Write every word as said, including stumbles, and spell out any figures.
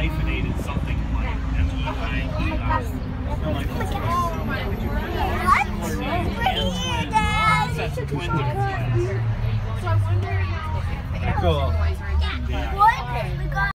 hyphenated something like M E I E I. Or like What? That's twins in class. So I wonder how Cool. boys are again. What? We got